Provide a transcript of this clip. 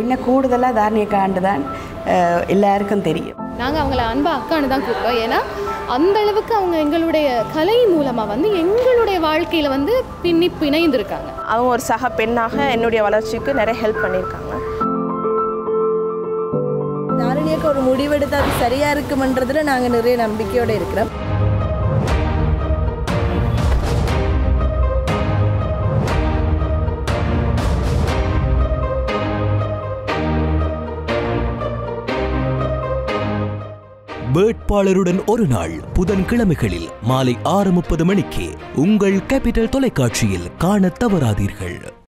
என்ன கூடுதலாக தாரணியக்காண்டு தான் எல்லாருக்கும் தெரியும். நாங்கள் அவங்கள அன்பா அக்கான்னு தான் கூப்பிட்டோம். ஏன்னா அந்த அளவுக்கு அவங்க எங்களுடைய கலை மூலமாக வந்து எங்களுடைய வாழ்க்கையில் வந்து பிணைந்திருக்காங்க. அவங்க ஒரு சக பெண்ணாக என்னுடைய வளர்ச்சிக்கு நிறைய ஹெல்ப் பண்ணியிருக்காங்க. தாரணியக்கு ஒரு முடிவெடுத்து அது சரியாக இருக்குமன்றதுல நாங்கள் நிறைய நம்பிக்கையோடு இருக்கிறோம். வேட்பாளருடன் ஒரு நாள் புதன்கிழமைகளில் மாலை 6:30 மணிக்கு உங்கள் கேபிட்டல் தொலைக்காட்சியில் காணத் தவறாதீர்கள்.